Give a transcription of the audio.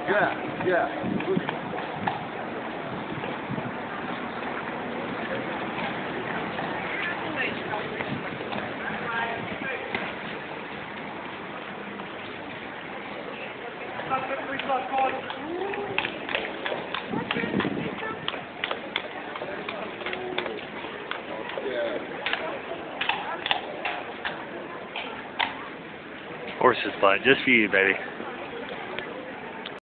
Yeah, yeah. Horse's butt, just for you, baby.